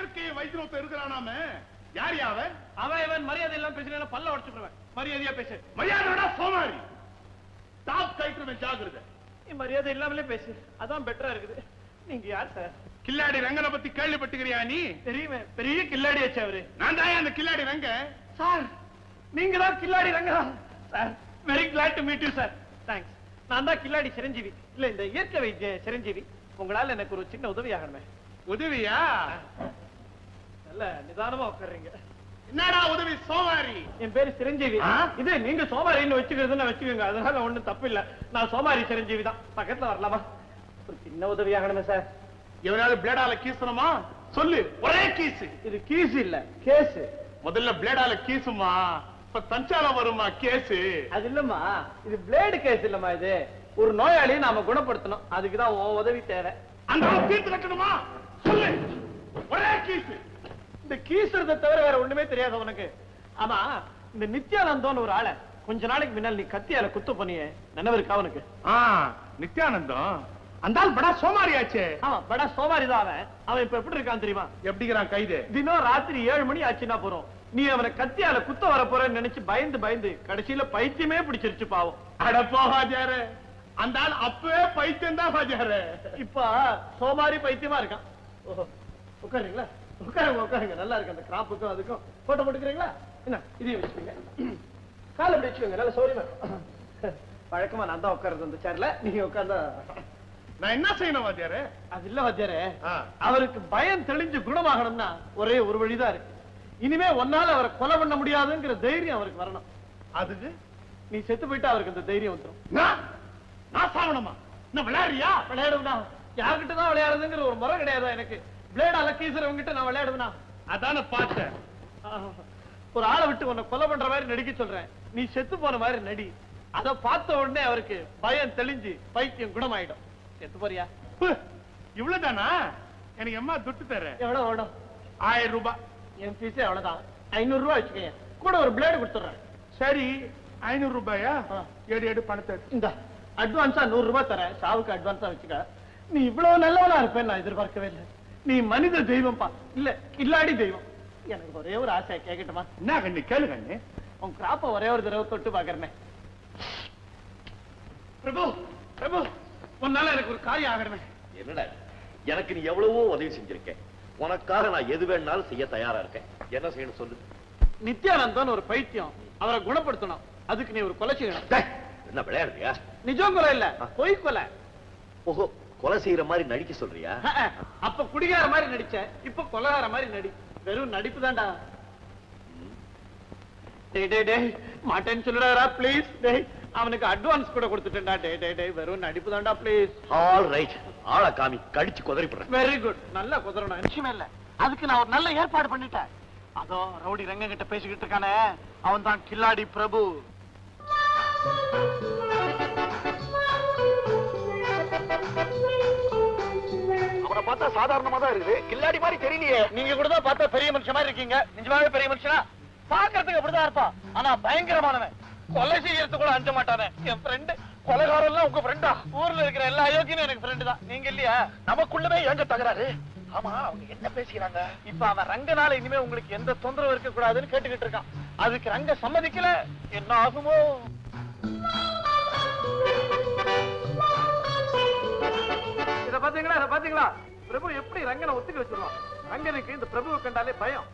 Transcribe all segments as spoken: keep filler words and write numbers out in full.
இயற்கையை வைத்தியத்தை இருக்கிறானாம யார் யாவ அவன் இவன் மரியாதை எல்லாம் பேசுறேன் பல்ல உடச்சுடுவேன் மரியாதையா பேசு மரியாதையோட சோமாரி டாப் கைட்டுருவேன் ஜாகிரதை மரியாதை இல்லாமலே பேசு அதான் பெட்டரா இருக்குது நீங்க யார் சார் கில்லாடி ரங்கனை பத்தி கேள்விப்பட்டுக்கிறியா நீ தெரியுமே பெரிய கில்லாடி ஆச்சு அவரு நான் தான் அந்த கில்லாடி ரங்க சார் நீங்க தான் கில்லாடி Ranga sir very glad to meet you sir thanks நான் தான் கில்லாடி சிரஞ்சீவி இல்ல இந்த இயற்கை வைத்திய சிரஞ்சீவி உங்களால எனக்கு ஒரு சின்ன உதவி ஆகணுமே உதவியா நல்ல நிதானமா உட்கார்றீங்க என்னடா உதவி சோமாரி என் பேரு சிரஞ்சீவி இது நீங்க சோமாரின்னு வச்சுக்கிறதுன்னு வச்சுக்கோங்க அதனால ஒண்ணும் தப்பு இல்ல நான் சோமாரி சிரஞ்சீவி தான் பக்கத்துல வரலாமா ஒரு சின்ன உதவி ஆகணுமே சார் எவனாவது பிளேடால கீசணுமா சொல்லு ஒரே கீஸ் இது கீஸ் இல்ல கேஸ் முதல்ல பிளேடால கீசுமா இப்ப தஞ்சாலம் வருமா கேஸ் அது இல்லம்மா இது பிளேடு கேஸ் இல்லம்மா இது ஒரு நோயாளியை நாம குணப்படுத்தணும் அதுக்குதான் உன் உதவி தேவை அந்த தீர்த்து கட்டணுமா சொல்லு ஒரே கீஸ் இந்த கீசுறதை தவிர வேற ஒண்ணுமே தெரியாது உனக்கு ஆமா இந்த நித்யானந்தம் ஒரு ஆளை கொஞ்ச நாளைக்கு முன்னால் நீ கத்தியால குத்து பண்ணிய நினைவு இருக்கா அவனுக்கு நித்யானந்தம் அந்த ஆள் படா சோமாரி ஆச்சே ஆமா படா சோமாரி தான் அவன் அவன் இப்ப எப்படி இருக்கான் தெரியுமா எப்படிங்கிறான் கைது தினம் ராத்திரி ஏழு மணி ஆச்சுன்னா போறோம் நீ அவனை கத்தியால குத்த வர போறன்னு நினைச்சு பயந்து பயந்து கடைசியில பைத்தியமே பிடிச்சிருச்சு பாவம் அட போகாஜாரு அந்த ஆள் அப்பவே பைத்தியம் தான் பாஜாரு இப்ப சோமாரி பைத்தியமா இருக்கான் ஓஹோ உட்காருங்களா உட்காருங்க உட்காருங்க நல்லா இருக்கு அந்த கிராப்புக்கும் அதுக்கும் போட்டோ போட்டுக்கிறீங்களா என்ன இதையும் வச்சுக்கோங்க காலை அப்படி வச்சுக்கோங்க நல்ல சௌரியமா பழக்கமா நான் தான் உட்கார்றது அந்த சேர்ல நீங்க உட்கார்ந்தா நான் என்ன செய்யணும் வாத்தியாரே அது இல்ல வாத்தியாரே அவருக்கு பயம் தெளிஞ்சு குணமாகணும்னா ஒரே ஒரு வழிதான் இருக்கு இனிமே ஒன்னால அவரை கொலை பண்ண முடியாதுங்கிற தைரியம் அவருக்கு வரணும் அதுக்கு நீ செத்து போயிட்டா அவருக்கு அந்த தைரியம் வந்துடும் நான் சாவணுமா என்ன விளையாடுறியா விளையாடுவா யார்கிட்டதான் விளையாடுதுங்கிற ஒரு முறை கிடையாதா எனக்கு பிளேடால கீசுறவங்க கிட்ட நான் விளையாடுவேனா அதான பார்த்தேன் ஒரு ஆளை விட்டு உன்னை கொலை பண்ற மாதிரி நடிக்க சொல்றேன் நீ செத்து போன மாதிரி நடி அதை பார்த்த உடனே அவருக்கு பயம் தெளிஞ்சு பைத்தியம் குணமாயிடும் செத்து போறியா இவ்வளவுதானா எனக்கு எம்மா துட்டு தர எவ்வளவு வேணும் ஆயிரம் ரூபாய் என் பீஸ் எவ்வளவுதான் ஐநூறு ரூபாய் வச்சுக்கேன் கூட ஒரு பிளேடு கொடுத்துறேன் சரி ஐநூறு ரூபாயா ஏடு ஏடு பணத்தை இந்த அட்வான்ஸா நூறு ரூபாய் தரேன் சாவுக்கு அட்வான்ஸா வச்சுக்க நீ இவ்வளவு நல்லவனா இருப்பேன் நான் எதிர்பார்க்கவே இல்லை நீ மனித தெய்வம் பா இல்ல கில்லாடி தெய்வம் எனக்கு ஒரே ஒரு ஆசை கேட்கட்டுமா என்ன கண்ணு கேளு கண்ணு உன் கிராப்ப ஒரே ஒரு தடவை தொட்டு பாக்குறேன் பிரபு பிரபு உன்னால எனக்கு ஒரு காரியம் ஆகணுமே என்னடா எனக்கு நீ எவ்வளவோ உதவி செஞ்சிருக்க உனக்காக நான் எது வேணாலும் செய்ய தயாரா இருக்கேன் என்ன செய்யணும் சொல்லு நித்யானந்தன் ஒரு பைத்தியம் அவரை குணப்படுத்தணும் அதுக்கு நீ ஒரு கொலை செய்யணும் என்ன விளையாடுறியா நிஜம் கொலை இல்ல பொய் கொலை ஓஹோ கொலை செய்யற மாதிரி நடிக்க சொல்றியா அப்ப குடிகார மாதிரி நடிச்ச இப்ப கொலைகார மாதிரி நடி வெறும் நடிப்பு தான்டா டேய் டேய் டேய் மாட்டேன்னு சொல்லுடா ப்ளீஸ் டேய் அவனுக்கு அட்வான்ஸ் கூட கொடுத்துட்டேன்டா டேய் டேய் டேய் வெறும் நடிப்பு தான்டா ப்ளீஸ் ஆல் ரைட் ஆள காமி கடிச்சு குதறி போடுறேன் வெரி குட் நல்ல குதறணும் நிச்சயமே இல்ல அதுக்கு நான் ஒரு நல்ல ஏற்பாடு பண்ணிட்டேன் அதோ ரவுடி ரங்க கிட்ட பேசிக்கிட்டு இருக்கானே அவன் தான் கில்லாடி பிரபு அவரை பார்த்தா சாதாரணமா தான் இருக்குது கில்லாடி மாதிரி தெரியலையே நீங்க கூட தான் பார்த்தா பெரிய மனுஷன் மாதிரி இருக்கீங்க நிஜமாவே பெரிய மனுஷனா பாக்குறதுக்கு அப்படிதான் இருப்பான் ஆனா பயங்கரமானவன் கொலை செய்யறது கூட அஞ்ச மாட்டானே என் ஃப்ரெண்டு கொலைகாரம் எல்லாம் உங்க ஃப்ரெண்டா ஊர்ல இருக்கிற எல்லா அயோக்கியும் எனக்கு ஃப்ரெண்டு தான் நீங்க இல்லையா நமக்குள்ளவே எங்க தகராறு ஆமா அவங்க என்ன பேசிக்கிறாங்க இப்ப அவன் ரங்கனால இனிமே உங்களுக்கு எந்த தொந்தரவு இருக்க கூடாதுன்னு கேட்டுக்கிட்டு இருக்கான் அதுக்கு ரங்க சம்மதிக்கல என்ன ஆகுமோ இத பாத்தீங்களா இத பாத்தீங்களா பிரபு எப்படி ரங்கனை ஒத்துக்க வச்சிருவான் ரங்கனுக்கு இந்த பிரபுவை கண்டாலே பயம்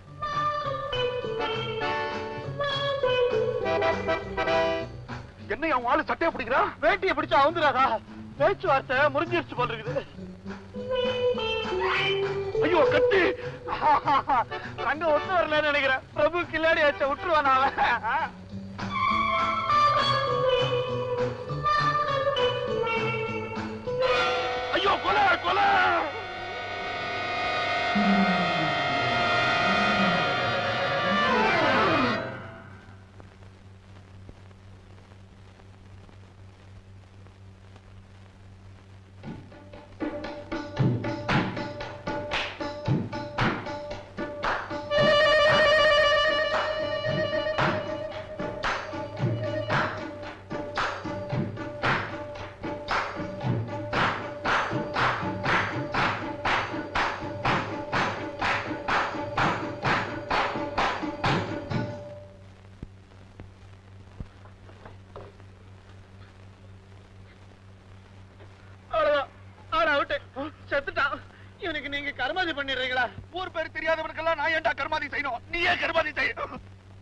என்ன அவன் ஆளு சட்டையை பிடிக்கிறா வேட்டியை பிடிச்சா அவுந்துராதா பேச்சுவார்த்தை முறிஞ்சிருச்சு போல் இருக்குது ஐயோ கட்டி ரங்க ஒத்து வரலன்னு நினைக்கிறேன் பிரபு கில்லாடி ஆச்ச விட்டுருவான் அவன் ஐயோ கொலை கொலை கர்மாதி பண்ணிடுறீங்களா? ஊர் பேர் தெரியாதவனுக்கெல்லாம் நான் ஏன்டா கர்மாதி செய்யணும்? நீ ஏன் கர்மாதி செய்யணும்?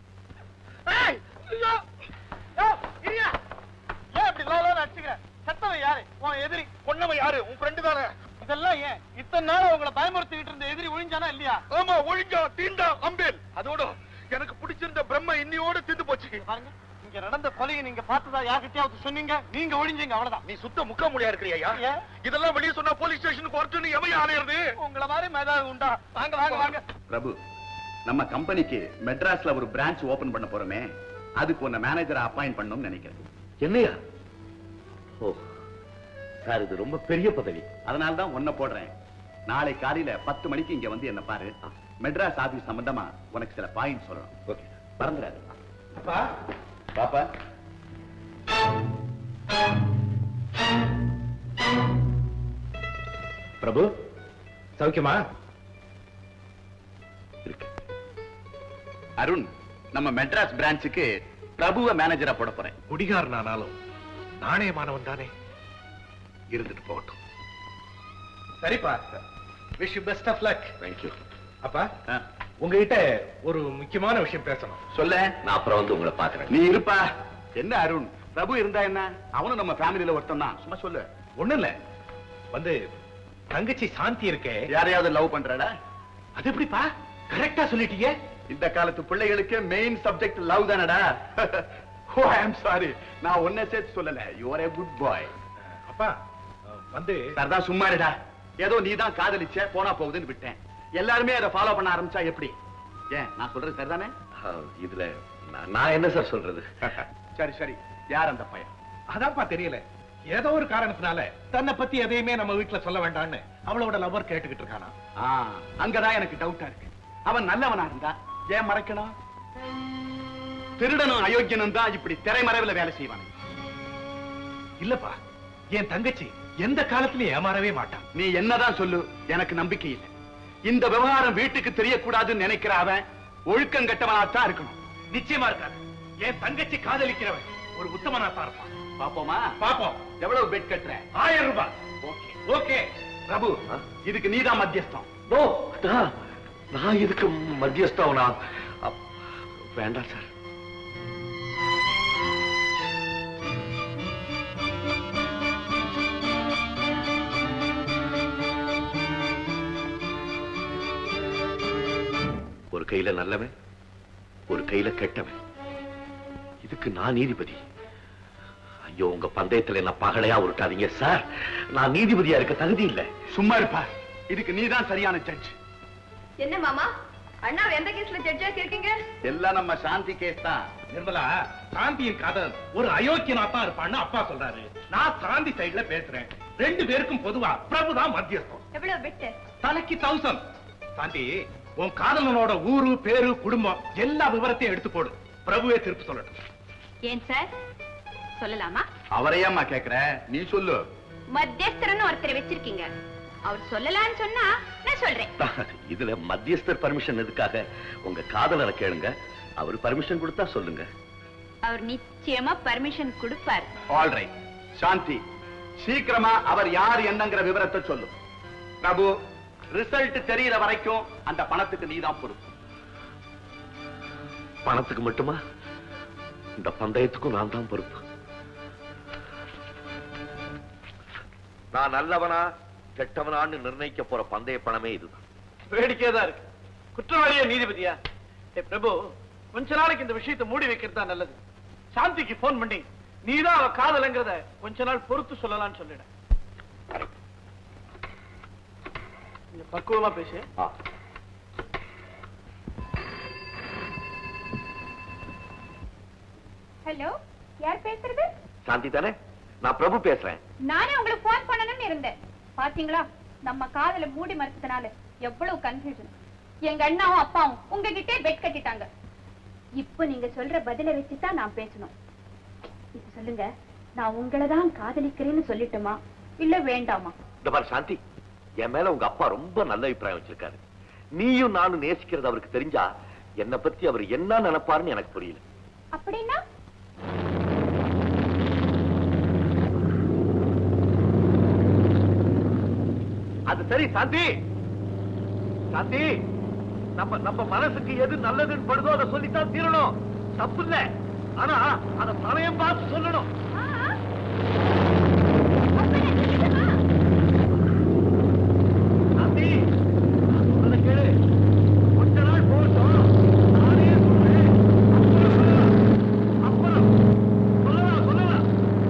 ஏன் இப்படி லோலோன்னு அடிச்சுக்கிற? செத்தவன் யாரு? உன் எதிரி. கொன்னவன் யாரு? உன் ஃப்ரெண்டு தானே. இதெல்லாம் ஏன்? இத்தனை நாள் உங்களை பயமுறுத்திக்கிட்டு இருந்த எதிரி ஒழிஞ்சானா இல்லையா? ஆமா, ஒழிஞ்சா. தீண்டா அம்பேல். அதோட எனக்கு பிடிச்சிருந்த பிரம்ம இன்னியோட திந்து போச்சு. பாருங்க, இங்க நடந்த கொலையை நீங்க பார்த்ததா யார்கிட்டயாவது சொன்னீங்க? நீங்க ஒழிஞ்சீங்க, அவ்வளவுதான். நீ சுத்த முக்க முடியா இருக்கிறியா? இதெல்லாம் வெளியே சொன்னா போலீஸ் ஸ்டேஷனுக்கு வரட்டுன்னு எவையா ஆணையிறது? உங்களை மாதிரி மேதாவது உண்டா? வாங்க வாங்க வாங்க. பிரபு, நம்ம கம்பெனிக்கு மெட்ராஸ்ல ஒரு பிரான்ச் ஓபன் பண்ண போறோமே, அதுக்கு உன்னை மேனேஜரா அப்பாயிண்ட் பண்ணணும்னு நினைக்கிறேன். என்னையா? ஓ சார், இது ரொம்ப பெரிய பதவி. அதனால தான் உன்னை போடுறேன். நாளை காலையில பத்து மணிக்கு இங்க வந்து என்ன பாரு. மெட்ராஸ் ஆபீஸ் சம்பந்தமா உனக்கு சில பாயிண்ட் சொல்லணும். ஓகே, பறந்துடாது. அப்பா பாப்பா, பிரபு சௌக்கியமா இருக்கு? அருண், நம்ம மெட்ராஸ் பிரான்ச்சுக்கு பிரபுவ மேனேஜரா போட போறேன். குடிகாரனானாலும் நாணயமானவன் தானே, இருந்துட்டு போகட்டும். சரிப்பா, wish you best of luck. Thank you. அப்பா, உங்ககிட்ட ஒரு முக்கியமான விஷயம் பேசணும். சொல்ல. நான் அப்புறம் வந்து உங்களை பாக்குறேன். நீ இருப்பா. என்ன அருண், பிரபு இருந்தா என்ன? அவனும் நம்ம ஃபேமிலியில ஒருத்தன் தான். சும்மா சொல்லு. ஒண்ணு இல்ல, வந்து தங்கச்சி சாந்தி இருக்கே, யாரையாவது லவ் பண்றடா? அது எப்படிப்பா கரெக்டா சொல்லிட்டீங்க? இந்த காலத்து பிள்ளைகளுக்கு மெயின் சப்ஜெக்ட் லவ் தானடா. ஓ ஐ அம் சாரி, நான் ஒன்ன சேர்த்து சொல்லல. You are a good boy. அப்பா வந்து சரதா சும்மா இருடா. ஏதோ நீ தான் காதலிச்ச, போனா போகுதுன்னு விட்டேன். எல்லாருமே அதை ஃபாலோ பண்ண ஆரம்பிச்சா எப்படி? ஏன் நான் சொல்றது சரிதானே? இதுல நான் நான் என்ன சார் சொல்றது? சரி சரி, யார் அந்த பையன்? அதான்ப்பா தெரியல. ஏதோ ஒரு காரணத்தினால தன்னை பத்தி எதையுமே நம்ம வீட்டுல சொல்ல வேண்டாம்னு அவளோட லவர் கேட்டுக்கிட்டு இருக்கானா. ஆ, அங்கதான் எனக்கு டவுட்டா இருக்கு. அவன் நல்லவனா இருந்தா ஏன் மறைக்கணும்? திருடனும் அயோக்கியனும் தான் இப்படி திரைமறைவுல வேலை செய்வானு. இல்லப்பா, என் தங்கச்சி எந்த காலத்திலயும் ஏமாறவே மாட்டான். நீ என்னதான் சொல்லு, எனக்கு நம்பிக்கை இல்லை. இந்த விவகாரம் வீட்டுக்கு தெரியக்கூடாதுன்னு நினைக்கிற அவன் ஒழுக்கம் கெட்டவனாத்தான் இருக்கணும். நிச்சயமா இருக்காது. என் தங்கச்சி காதலிக்கிறவன் ஒரு உத்தமனா தான் இருப்பான். பாப்போமா? பாப்போம். எவ்வளவு பெட் கட்டுற? ஆயிரம் ரூபாய். Okay okay. பிரபு, இதுக்கு நீதான் மத்தியஸ்தம். நோ, நான் நான் இதுக்கு மத்தியஸ்தவனா? வேண்டாம் சார். ஒரு கையில நல்லவன், ஒரு கையில கெட்டவன். இதுக்கு நான் நீதிபதி? ஐயோ, உங்க பந்தயத்துல என்ன பகலையா உருட்டாதீங்க சார். நான் நீதிபதியா இருக்க தகுதி இல்ல. சும்மா இருப்பா. இதுக்கு நீதான் சரியான ஜட்ஜ். என்ன மாமா, அண்ணா எந்த கேஸ்ல ஜட்ஜா இருக்கீங்க? எல்லாம் நம்ம சாந்தி கேஸ் தான். நிர்மலா, சாந்தியின் காதல் ஒரு அயோக்கியனா தான் இருப்பான்னு அப்பா சொல்றாரு. நான் சாந்தி சைடுல பேசுறேன். ரெண்டு பேருக்கும் பொதுவா பிரபுதான் மத்தியஸ்தம். எவ்வளவு பெட்டு? தலைக்கு தௌசண்ட். சாந்தி, உன் காதலனோட ஊரு, பேரு, குடும்பம் எல்லா விவரத்தையும் எடுத்து போடு. பிரபுவே திருப்பி சொல்லட்டும். ஏன் சார் சொல்லலாமா? அவரையம்மா கேக்குற, நீ சொல்லு. மத்தியஸ்தரன்னு ஒருத்தரை வச்சிருக்கீங்க, அவர் சொல்லலாம்னு சொன்னா நான் சொல்றேன். இதுல மத்தியஸ்தர் பர்மிஷன் எதுக்காக? உங்க காதலரை கேளுங்க, அவர் பர்மிஷன் கொடுத்தா சொல்லுங்க. அவர் நிச்சயமா பர்மிஷன் கொடுப்பார். All right. சாந்தி, சீக்கிரமா அவர் யார் என்னங்கிற விவரத்தை சொல்லு. பிரபு, ரிசல்ட் தெரியற வரைக்கும் அந்த பணத்துக்கு நீதான் பொறுப்பு. பணத்துக்கு மட்டுமா? இந்த பந்தயத்துக்கும் நான் தான் பொறுப்பு. நான் நல்லவனா கெட்டவனான்னு நிர்ணயிக்க போற பந்தய பணமே இதுதான். வேடிக்கையா தான் இருக்கு. குற்றவாளியா நீதிபதியா? ஏ பிரபு, கொஞ்ச நாளைக்கு இந்த விஷயத்தை மூடி வைக்கிறதா நல்லது. சாந்திக்கு போன் பண்ணி நீதான் அவ காதலங்கிறத கொஞ்ச நாள் பொறுத்து சொல்லலாம்னு சொல்லிட. பக்குவமா பேசு. ஹலோ, யார் பேசுறது? சாந்தி தானே? நான் பிரபு பேசுறேன். நானே உங்களுக்கு போன் பண்ணணும்னு இருந்தேன். பாத்தீங்களா, நம்ம காதல மூடி மறைச்சதுனால எவ்வளவு கன்ஃபியூஷன். எங்க அண்ணாவும் அப்பாவும் உங்ககிட்டே பெட் கட்டிட்டாங்க. இப்ப நீங்க சொல்ற பதில வச்சுதான் நான் பேசணும். இப்ப சொல்லுங்க, நான் உங்களை தான் காதலிக்கிறேன்னு சொல்லட்டுமா இல்ல வேண்டாமா? இந்த மாதிரி சாந்தி, என் மேல உங்க அப்பா ரொம்ப நல்ல அபிப்பிராயம் வச்சிருக்காரு. நீயும் நானும் நேசிக்கிறது அவருக்கு தெரிஞ்சா என்ன பத்தி அவர் என்ன நினைப்பாருன்னு எனக்கு புரியல. அப்படின்னா அது சரி சாந்தி, சாந்தி, நம்ம நம்ம மனசுக்கு எது நல்லதுன்னு படுதோ அதை சொல்லித்தான் தீரணும். தப்பு இல்ல, ஆனா அத சமயம் பார்த்து சொல்லணும். சாந்தி, சொல்றத கேளு. கொஞ்ச நாள் போகட்டும், நானே சொல்றேன். அப்புறம் சொல்லலாம் சொல்லலாம்.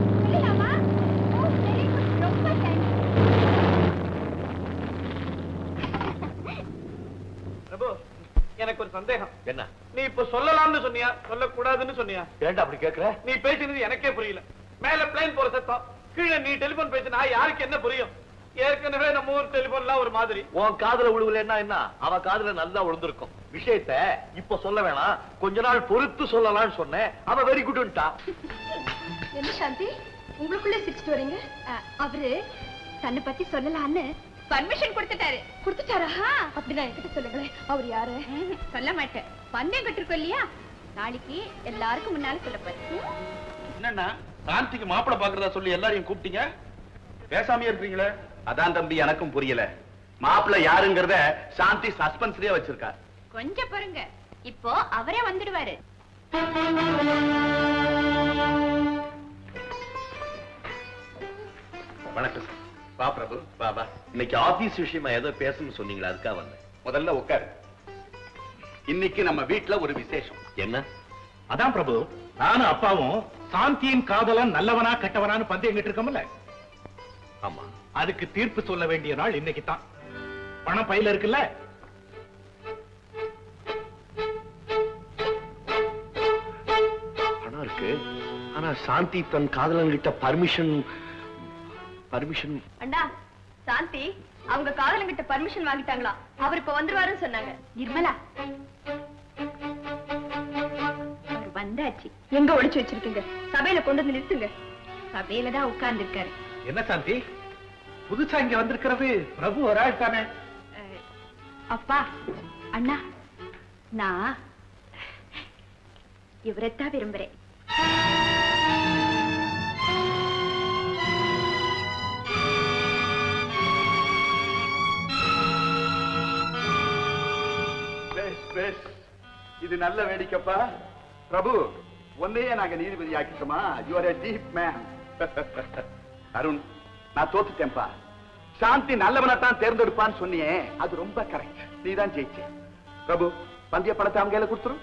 பிரபு, எனக்கு ஒரு சந்தேகம். என்ன? நீ இப்ப சொல்லலாம்னு சொன்னியா, சொல்லக்கூடாதுன்னு சொன்னியா? ஏன்டா அப்படி கேக்குற? நீ பேசினது எனக்கே புரியல. மேல பிளைன் போற சத்தம், கீழே நீ டெலிபோன் பேசினா யாருக்கு என்ன புரியும்? ஏற்கனவே நம்ம ஊர் டெலிபோன்லாம் ஒரு மாதிரி. உன் காதுல விழுவலன்னா என்ன, அவ காதுல நல்லா விழுந்திருக்கும். விஷயத்த இப்ப சொல்ல வேணாம், கொஞ்ச நாள் பொறுத்து சொல்லலாம்னு சொன்னேன். அவ வெரி குட்ன்ட்டா. என்ன சாந்தி, உங்களுக்குள்ள சிரிச்சிட்டு வரீங்க? அவரு தன்னை பத்தி சொல்லலான்னு பர்மிஷன் கொடுத்துட்டாரு. கொடுத்துட்டாரா? அப்படின்னா என்கிட்ட சொல்லுங்களேன், அவர் யாரு? சொல்ல மாட்டேன். பந்தயம் கட்டிருக்கோம் இல்லையா, நாளைக்கு எல்லாருக்கும் முன்னால சொல்ல போறேன். என்னன்னா சாந்திக்கு மாப்பிளை பாக்குறதா சொல்லி எல்லாரையும் கூப்பிட்டீங்க, பேசாமையே இருக்கீங்களே? அதான் தம்பி, எனக்கும் புரியல. மாப்பிளை யாருங்கிறத சாந்தி சஸ்பென்ஸ்லயே வச்சிருக்கா. கொஞ்சம் பாருங்க, இப்போ அவரே வந்துடுவாரு. வணக்கம் சார். வா பிரபு, வா வா. இன்னைக்கு ஆபீஸ் விஷயமா ஏதோ பேசணும்னு சொன்னீங்களா, அதுக்காக வந்தேன். முதல்ல உட்காரு. இன்னைக்கு நம்ம வீட்டுல ஒரு விசேஷம். என்ன? அதான் பிரபு, நானும் அப்பாவும் சாந்தியின் காதலன் நல்லவனா கெட்டவனான்னு பந்தயம் கிட்டு இருக்கோம்ல, ஆமா, அதுக்கு தீர்ப்பு சொல்ல வேண்டிய நாள் இன்னைக்கு தான். பணம் பையில இருக்குல்ல? பணம் இருக்கு, ஆனா சாந்தி தன் காதலன் கிட்ட பர்மிஷன் பர்மிஷன் அண்ணா, சாந்தி அவங்க காதலங்கிட்ட பர்மிஷன் வாங்கிட்டாங்களா? அவர் இப்ப வந்துருவாருன்னு சொன்னாங்க. நிர்மலா, அவர் வந்தாச்சு. எங்க ஒளிச்சு வச்சிருக்கீங்க? சபையில கொண்டு வந்து நிறுத்துங்க. சபையில தான் உட்கார்ந்து இருக்காரு. என்ன சாந்தி, புதுசா இங்க வந்திருக்கிறது பிரபு ஒரு ஆள் தானே? அப்பா, அண்ணா, நான் இவரைத்தான் விரும்புறேன். இது நல்ல வேடிக்கைப்பா. பிரபு, ஒன்னையே நாங்க நீதிபதி ஆக்கிட்டோமா? You are a deep man. Arun, நான் தோத்துட்டேன்பா. சாந்தி நல்லவனைத்தான் தேர்ந்தெடுப்பான்னு சொன்னியே, அது ரொம்ப கரெக்ட். நீ தான் ஜெயிச்ச. பிரபு, பந்தய பணத்தை அவங்க கையில கொடுத்துரும்.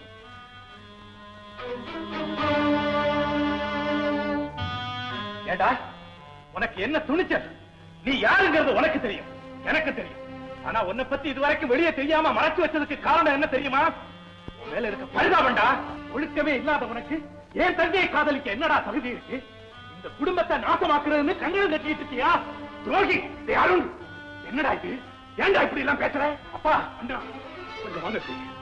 ஏண்டா, உனக்கு என்ன துணிச்சல்? நீ யாருங்கிறது உனக்கு தெரியும், எனக்கு தெரியும். ஆனா உன்னை பத்தி இதுவரைக்கும் வெளியே தெரியாம மறைச்சு வச்சதுக்கு காரணம் என்ன தெரியுமா? உன் மேல இருக்க பரிதாபம்டா. ஒழுக்கமே இல்லாத உனக்கு ஏன் தந்தையை காதலிக்க என்னடா தகுதி இருக்கு? இந்த குடும்பத்தை நாசமாக்குறதுன்னு கங்கணம் கட்டிட்டு இருக்கியா? துரோகி. அருண், என்னடா இது? ஏன்டா இப்படி எல்லாம் பேசுற? அப்பா, அண்ணா, கொஞ்சம் வாங்க.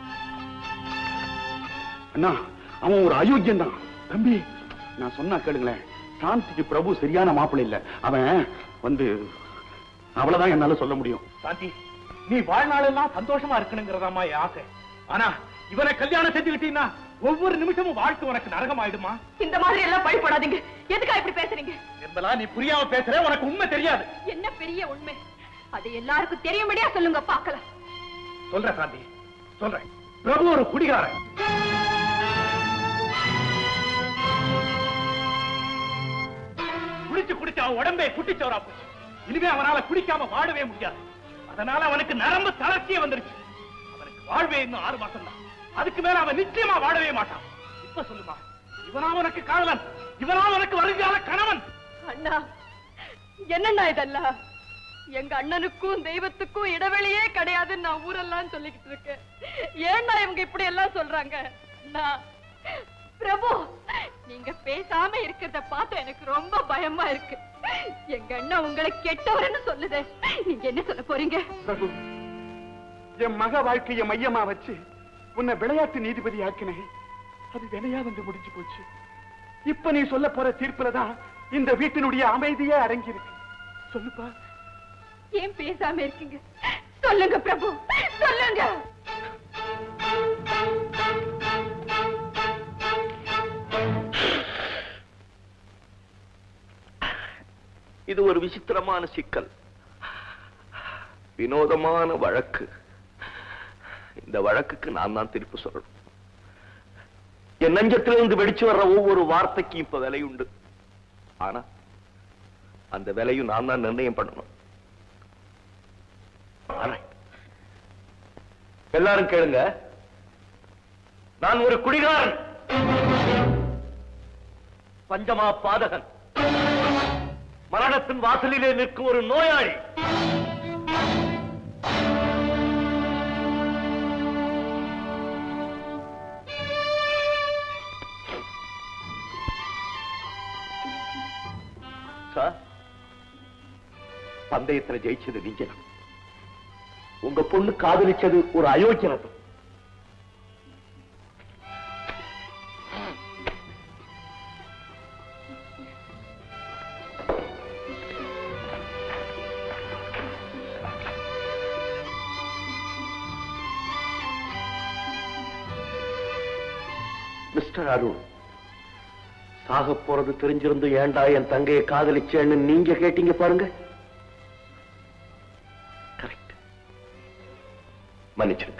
அண்ணா, அவன் ஒரு அயோக்கியம் தான். தம்பி, நான் சொன்னா கேளுங்களேன். சாந்திக்கு பிரபு சரியான மாப்பிள்ளை இல்ல. அவன் வந்து அவ்வளவுதான் என்னால சொல்ல முடியும். சாந்தி, நீ வாழ்நாளெல்லாம் சந்தோஷமா இருக்கணுங்கிறதாமா என் ஆசை. ஆனா இவனை கல்யாணம் செஞ்சுக்கிட்டீங்கன்னா ஒவ்வொரு நிமிஷமும் வாழ்க்கை உனக்கு நரகம் ஆயிடுமா? இந்த மாதிரி எல்லாம் பயப்படாதீங்க. எதுக்கா இப்படி பேசுறீங்க? என்பதா நீ புரியாம பேசுற, உனக்கு உண்மை தெரியாது. என்ன பெரிய உண்மை? அது எல்லாருக்கும் தெரியும்படியா சொல்லுங்க, பார்க்கலாம். சொல்றேன் சாந்தி, சொல்றேன். பிரபு ஒரு குடிகாரன். குடிச்சு குடிச்சு அவன் உடம்பை குட்டிச்சவரா போச்சு. இனிமே அவனால குடிக்காம வாழவே முடியாது. அதனால அவனுக்கு நரம்பு தளர்ச்சியே வந்துருச்சு. அவனுக்கு வாழ்வே இன்னும் ஆறு மாசம் தான். அதுக்கு மேல அவன் நிச்சயமா வாழவே மாட்டான். இப்ப சொல்லுமா, இவனா உனக்கு காதலன்? இவனா உனக்கு வருங்கால கணவன்? அண்ணா, என்னண்ணா இதெல்லாம்? எங்க அண்ணனுக்கும் தெய்வத்துக்கும் இடைவெளியே கிடையாதுன்னு நான் ஊரெல்லாம் சொல்லிக்கிட்டு இருக்கேன். ஏன்னா இவங்க இப்படி எல்லாம் சொல்றாங்க? பிரபு, நீங்க பேசாம இருக்கிறத பார்த்து எனக்கு ரொம்ப பயமா இருக்கு. எங்க அண்ணன் உங்களை கெட்டவர்னு சொல்லுது. நீங்க என்ன சொல்ல போறீங்க? பிரபு, என் மக வாழ்க்கைய மையமா வச்சு உன்னை விளையாட்டு நீதிபதி ஆக்கினேன். அது வினையா வந்து முடிஞ்சு போச்சு. இப்ப நீ சொல்ல போற தீர்ப்புலதான் இந்த வீட்டினுடைய அமைதியே அடங்கி இருக்கு. சொல்லுப்பா. ஏன் பேசாம இருக்கீங்க? சொல்லுங்க பிரபு, சொல்லுங்க. இது ஒரு விசித்திரமான சிக்கல், வினோதமான வழக்கு. இந்த வழக்குக்கு நான் தான் திருப்பி சொல்லணும். என் நெஞ்சத்திலிருந்து வெடிச்சு வர்ற ஒவ்வொரு வார்த்தைக்கும் இப்ப விலை உண்டு. ஆனா அந்த விலையும் நான் தான் நிர்ணயம் பண்ணணும். எல்லாரும் கேளுங்க, நான் ஒரு குடிகாரன், பஞ்சமா பாதகன், மரணத்தின் வாசலிலே நிற்கும் ஒரு நோயாளி. சார், பந்தயத்துல ஜெயிச்சது நீங்க. உங்க பொண்ணு காதலிச்சது ஒரு அயோக்கியனம். மிஸ்டர் அருண், சாக போறது தெரிஞ்சிருந்து ஏண்டா என் தங்கையை காதலிச்சேன்னு நீங்க கேட்டீங்க பாருங்க. கரெக்ட், மன்னிச்சிருங்க.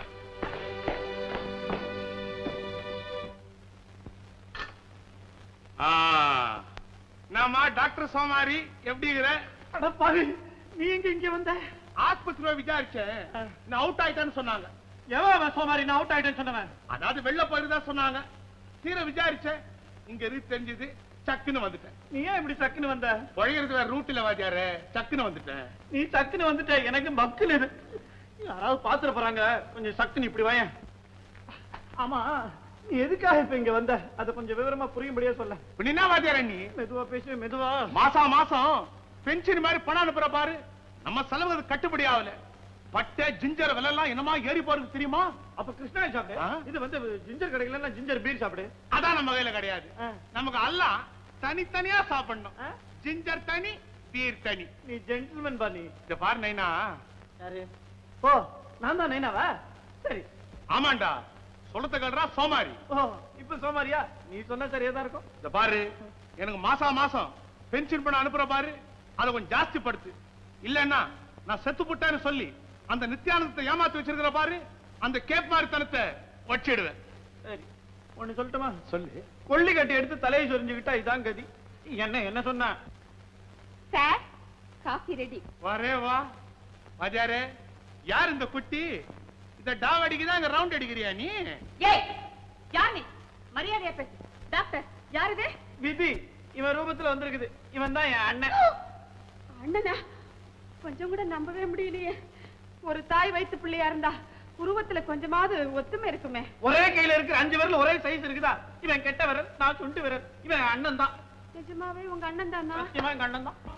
நாம டாக்டர் சோமாரி எப்படி இருக்கிற? பாவி, நீ எங்க இங்க வந்த? ஆஸ்பத்திரியில விசாரிச்சேன், நான் அவுட் ஆயிட்டேன்னு சொன்னாங்க. எவன் சோமாரி நான் அவுட் ஆயிட்டேன்னு சொன்னவன்? அதாவது வெள்ள போயிருந்தா சொன்னாங்க. தீர விசாரிச்சேன், இங்க இருக்கு தெரிஞ்சது, சக்குன்னு வந்துட்டேன். நீ ஏன் இப்படி சக்குன்னு வந்த? பழகிறது வேற ரூட்ல வாத்தியாரு, சக்குன்னு வந்துட்டேன். நீ சக்குன்னு வந்துட்ட, எனக்கு பக்குன்னு. யாராவது பாத்துற போறாங்க, கொஞ்சம் சக்குன்னு இப்படி வாயேன். ஆமா, நீ எதுக்காக இப்ப இங்க வந்த? அத கொஞ்சம் விவரமா புரியும்படியா சொல்ல. என்ன வாத்தியார நீ? மெதுவா பேசு, மெதுவா. மாசா மாசம் பென்ஷன் மாதிரி பணம் அனுப்புற பாரு, நம்ம செலவு கட்டுப்படி ஆகல. பட்டை ஜிஞ்சர் விலை எல்லாம் என்னமா ஏறி போறது தெரியுமா? அப்ப கிருஷ்ணா சாப்பிடு. இது வந்து ஜிஞ்சர் கிடைக்கல, ஜிஞ்சர் பீர் சாப்பிடு. அதான் நம்ம கையில கிடையாது. நமக்கு எல்லாம் தனித்தனியா சாப்பிடணும். ஜிஞ்சர் தனி, பீர் தனி. நீ ஜென்டில்மேன் பா. நீ இந்த பாரு நைனா. யாரு? ஓ, நான் தான் நைனாவா? சரி. ஆமாண்டா, சொல்லத்த கல்றா சோமாரி. ஓ, இப்ப சோமாரியா? நீ சொன்ன சரியா தான் இருக்கும். இந்த பாரு, எனக்கு மாசா மாசம் பென்ஷன் பண்ண அனுப்புற பாரு, அதை கொஞ்சம் ஜாஸ்தி படுத்து. இல்லன்னா நான் செத்து போட்டேன்னு சொல்லி அந்த நித்யானந்தத்தை ஏமாத்தி வச்சிருக்கிற பாரு, அந்த கேப் மாதிரி தனத்தை வச்சிடுவேன். சரி, ஒண்ணு சொல்லட்டுமா? சொல்லு. கொள்ளி கட்டி எடுத்து தலையை சொரிஞ்சுக்கிட்டா இதான் கதி. என்ன என்ன சொன்ன? Sir, coffee ready. வரே வா வாஜாரே. யார் இந்த குட்டி? இந்த டாவ் அடிக்குதா, இங்க ரவுண்ட் அடிக்கிறியா நீ? ஏய், யார் நீ? மரியாதையா பேசு. டாக்டர், யார் இது? விதி. இவன் ரூபத்துல வந்திருக்குது. இவன் தான் என் அண்ணன். அண்ணனா? கொஞ்சம் கூட நம்பவே முடியலையே. ஒரு தாய் வயிற்று பிள்ளையா இருந்தா உருவத்துல கொஞ்சமாவது ஒத்துமை இருக்குமே. ஒரே கையில இருக்கிற அஞ்சு விரல் ஒரே சைஸ் இருக்குதா? இவன் கெட்ட விரல், நான் சுண்டு விரல். இவன் அண்ணன் தான். நிஜமாவே உங்க அண்ணன் தானா? இவன் அண்ணன் தான்.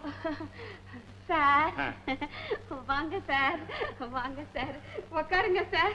சார், வாங்க சார், வாங்க சார், உட்காருங்க சார்.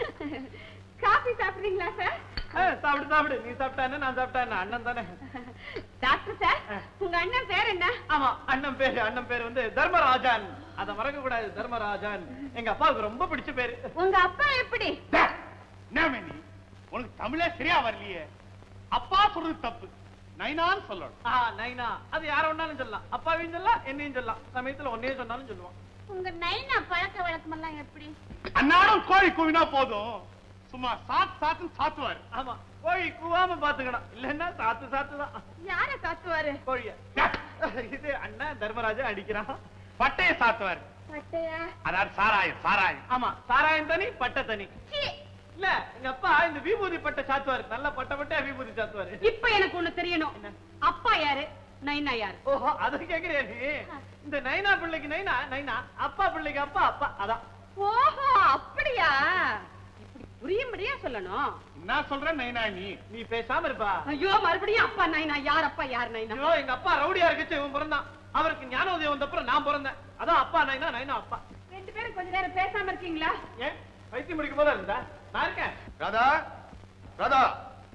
காபி சாப்பிடுறீங்களா சார்? சாப்பிடு சாப்பிடு. நீ சாப்பிட்டா என்ன, நான் சாப்பிட்டா என்ன, அண்ணன் தானே. டாக்டர் சார், உங்க அண்ணன் பேர் என்ன? ஆமா, அண்ணன் பேரு அண்ணன் பேரு வந்து தர்மராஜன். அத மறக்க கூடாது, தர்மராஜன். எங்க அப்பாவுக்கு ரொம்ப பிடிச்ச பேரு. உங்க அப்பா எப்படி? என்ன நீ, உனக்கு தமிழே சரியா வரலையே. அப்பா சொல்றது தப்பு, நைனான்னு சொல்லணும். ஆ, நைனா. அது யார வேணாலும் சொல்லலாம். அப்பாவையும் சொல்லலாம், என்னையும் சொல்லலாம். சமயத்துல ஒன்னையும் சொன்னாலும் சொல்லுவான். உங்க நைனா பழக்க வழக்கம் எல்லாம் எப்படி? அன்னாடும் கோழி கூவினா போதும், சும்மா சாத்து சாத்துன்னு சாத்துவாரு. ஆமா, கோழி கூவாம பாத்துக்கணும், இல்லன்னா சாத்து சாத்துதான். யார சாத்துவாரு? கோழிய. இது அண்ணன் தர்மராஜன் அடிக்கிறான். பட்டைய சாத்துவாரு. பட்டையா? அதாவது சாராயம். சாராயம். ஆமா, சாராயம் தனி, பட்டை தனி. சீ. இல்ல, எங்க அப்பா இந்த விபூதி பட்டை சாத்துவாரு. நல்ல பட்டை பட்டையா விபூதி சாத்துவாரு. இப்ப எனக்கு ஒண்ணு தெரியணும். அப்பா யாரு, நைனா யாரு? ஓஹோ, அது கேக்குறியா நீ? இந்த நைனா பிள்ளைக்கு நைனா நைனா, அப்பா பிள்ளைக்கு அப்பா அப்பா. அதான். ஓஹோ, அப்படியா? இப்படி புரியும்படியா சொல்லணும். என்ன சொல்ற நைனா நீ? நீ பேசாம இருப்பா. ஐயோ, மறுபடியும் அப்பா நைனா, யார் அப்பா யார் நைனா? ஐயோ, எங்க அப்பா ரவுடியா இருக்குச்சு, இவன் பிறந்தான். அவருக்கு ஞானோதயம் வந்தப்புறம் நான் பிறந்தேன். அதான் அப்பா நைனா, நைனா அப்பா. ரெண்டு பேரும் கொஞ்ச நேரம் பேசாம இருக்கீங்களா? ஏன் வைத்தியம் முடிக்கும் போதா இருந்தா? நான் இருக்கேன். ராதா, ராதா.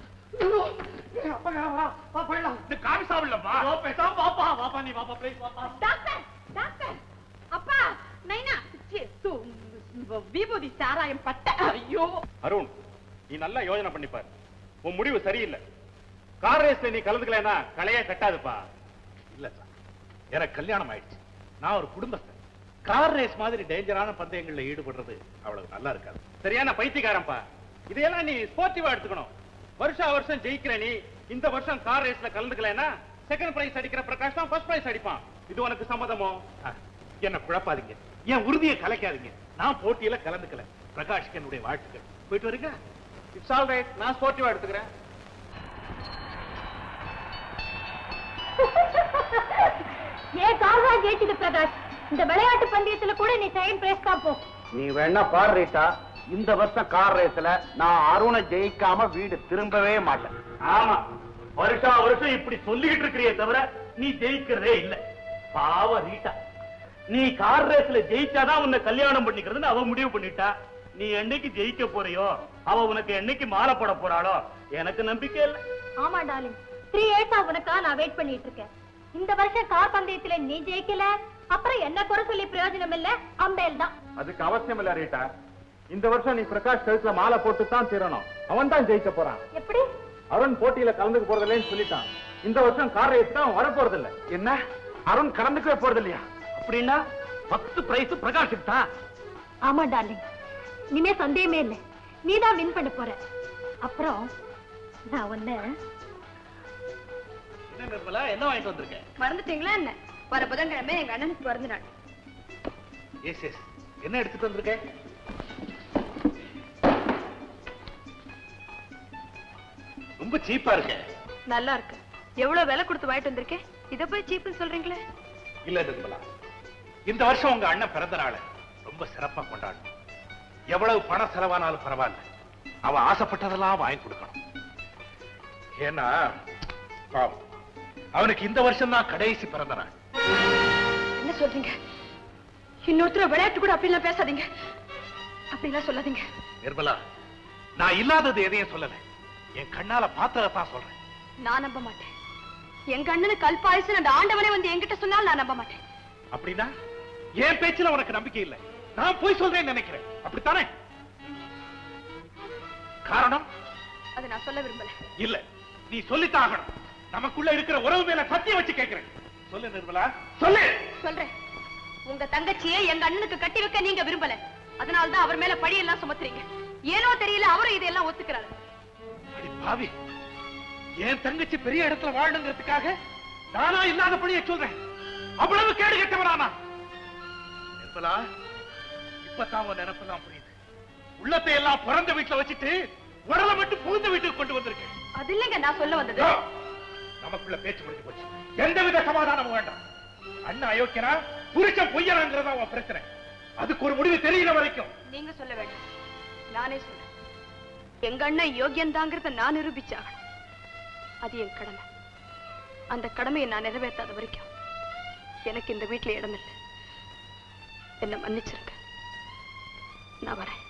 அப்பா வா, வா போயிடலாம். இந்த காபி சாப்பிடலப்பா. ஐயோ, பேசாம வாப்பா, வாப்பா நீ வாப்பா, ப்ளீஸ் வாப்பா. டாக்டர், டாக்டர், அப்பா நைனா, ச்சீ, தூ, விபூதி சாராயம் பட்டை. ஐயோ. அருண், நீ நல்லா யோசனை பண்ணிப்பாரு. உன் முடிவு சரியில்லை. கார் ரேஸ்ல நீ கலந்துக்கலன்னா கலையே கட்டாதுப்பா. இல்ல சார், எனக்கு கல்யாணம் ஆயிடுச்சு. நான் ஒரு குடும்பஸ்தன். கார் ரேஸ் மாதிரி டேஞ்சரான பந்தயங்கள்ல ஈடுபடுறது அவ்வளவு நல்லா இருக்காது. சரியான பைத்தியக்காரன்பா. இதையெல்லாம் நீ ஸ்போர்ட்டிவா எடுத்துக்கணும். வருஷா வருஷம் ஜெயிக்கிற நீ இந்த வருஷம் கார் ரேஸ்ல கலந்துக்கலன்னா செகண்ட் பிரைஸ் அடிக்கிற பிரகாஷ் தான் ஃபர்ஸ்ட் பிரைஸ் அடிப்பான். இது உனக்கு சம்மதமோ? என்ன குழப்பாதீங்க, என் உறுதியை கலைக்காதீங்க. நான் போட்டியில கலந்துக்கல. பிரகாஷ்க்கு என்னுடைய வாழ்த்துக்கள். போயிட்டு வரீங்க? இட்ஸ் ஆல் ரைட், நான் ஸ்போர்ட்டிவா எடுத்துக்கிறேன். ஏ கார்வா ஜெயிச்சது பிரகாஷ், இந்த விளையாட்டு பந்தயத்துல கூட நீ செகண்ட் பிரைஸ் தான் போ. நீ வேணா பாரு ரீட்டா, இந்த வருஷம் கார் ரேஸ்ல நான் அருணை ஜெயிக்காம வீடு திரும்பவே மாட்டேன். ஆமா, வருஷா வருஷம் இப்படி சொல்லிக்கிட்டு இருக்கிறியே தவிர நீ ஜெயிக்கிறதே இல்ல. பாவ ரீட்டா, நீ கார் ரேஸ்ல ஜெயிச்சாதான் உன்னை கல்யாணம் பண்ணிக்கிறதுன்னு அவ முடிவு பண்ணிட்டா. நீ என்னைக்கு ஜெயிக்க போறியோ அவ உனக்கு என்னைக்கு மாலை போட போறாளோ எனக்கு நம்பிக்கை இல்லை. ஆமா டார்லிங், த்ரீ இயர்ஸா உனக்கா நான் வெயிட் பண்ணிட்டு இருக்கேன். இந்த வருஷம் கார் பந்தயத்துல நீ ஜெயிக்கல, அப்புறம் என்ன குறை சொல்லி பிரயோஜனம் இல்ல, அம்பேல் தான். அதுக்கு அவசியம் இல்ல ரீட்டா. இந்த வருஷம் நீ பிரகாஷ் கழுத்துல மாலை போட்டு தான் தீரணும். அவன் தான் ஜெயிக்க போறான். எப்படி? அருண் போட்டியில கலந்துக்க போறதில்லைன்னு சொல்லிட்டான். இந்த வருஷம் கார் ரேஸ் தான் வர போறதில்லை. என்ன, அருண் கலந்துக்கவே போறது இல்லையா? அப்படின்னா பத்து பிரைஸ் பிரகாஷுக்கு தான். ஆமா டார்லிங், இனிமே சந்தேகமே இல்லை, நீதான் வின் பண்ண போற. அப்புறம் நான் ஒண்ணு என்ன நிர்மலா, என்ன வாங்கிட்டு வந்திருக்கேன்? மறந்துட்டீங்களா என்ன? வர புதன்கிழமை எங்க அண்ணனுக்கு பிறந்த நாள். எஸ் எஸ், என்ன எடுத்துட்டு வந்திருக்கேன்? ரொம்ப சீப்பா இருக்கு. நல்லா இருக்கு. எவ்வளவு விலை கொடுத்து வாங்கிட்டு வந்திருக்கேன், இத போய் சீப்புன்னு சொல்றீங்களே? இல்ல நிர்மலா, இந்த வருஷம் உங்க அண்ணன் பிறந்த நாளை ரொம்ப சிறப்பா கொண்டாடணும். எவ்வளவு பணம் செலவானாலும் பரவாயில்ல, அவன் ஆசைப்பட்டதெல்லாம் வாங்கி கொடுக்கணும். ஏன்னா பாவம், அவனுக்கு இந்த வருஷம் தான் கடைசி பிறந்த நாள். என்ன சொல்றீங்க? இன்னொருத்தர விளையாட்டு கூட அப்படிலாம் பேசாதீங்க, அப்படிலாம் சொல்லாதீங்க. நிர்மலா, நான் இல்லாதது எதையும் சொல்லல, என் கண்ணால பார்த்ததான் சொல்றேன். நான் நம்ப மாட்டேன். எங்க அண்ணனுக்கு கல்பாயசு அந்த ஆண்டவனே வந்து என்கிட்ட சொன்னால் நான் நம்ப மாட்டேன். அப்படின்னா என் பேச்சுல உனக்கு நம்பிக்கை இல்லை, நான் போய் சொல்றேன்னு நினைக்கிறேன். அப்படித்தானே? காரணம் அதை நான் சொல்ல விரும்பல. இல்ல, நீ சொல்லித்தான் ஆகணும். நமக்குள்ள இருக்கிற உறவு மேல சத்தியம் வச்சு கேட்கிறேன். சொல்லு நிர்மலா, சொல்லு. சொல்றேன். உங்க தங்கச்சியை எங்க அண்ணனுக்கு கட்டி வைக்க நீங்க விரும்பல, அதனால்தான் அவர் மேல பழி எல்லாம் சுமத்துறீங்க. ஏனோ தெரியல, அவரும் இதெல்லாம் ஒத்துக்கிறாரு. அடி பாவி, என் தங்கச்சி பெரிய இடத்துல வாழணுங்கிறதுக்காக நானா இல்லாத பழியை சொல்றேன். அவ்வளவு கேடு கெட்டவரானா? நிர்மலா, இப்பதான் உன் நினைப்பெல்லாம் புரியுது. உள்ளத்தை எல்லாம் பிறந்த வீட்டுல வச்சுட்டு உடலை மட்டும் புகுந்த வீட்டுக்கு கொண்டு வந்திருக்கேன். அது இல்லைங்க நான் சொல்ல வந்தது. நமக்குள்ள பேச்சு முடிஞ்சு போச்சு, எந்தவித சமாதானமும் வேண்டாம். அண்ணன் அயோக்கியனா புருஷன் பொய்யனாங்கிறதா உன் பிரச்சனை. அதுக்கு ஒரு முடிவு தெரியல வரைக்கும் நீங்க சொல்ல வேண்டாம், நானே சொல்றேன். எங்க அண்ணன் யோகியன் தாங்கிறத நான் நிரூபிச்சாகணும். அது என் கடமை. அந்த கடமையை நான் நிறைவேற்றாத வரைக்கும் எனக்கு இந்த வீட்டுல இடம் இல்லை. என்ன மன்னிச்சிருங்க, நான் வரேன்.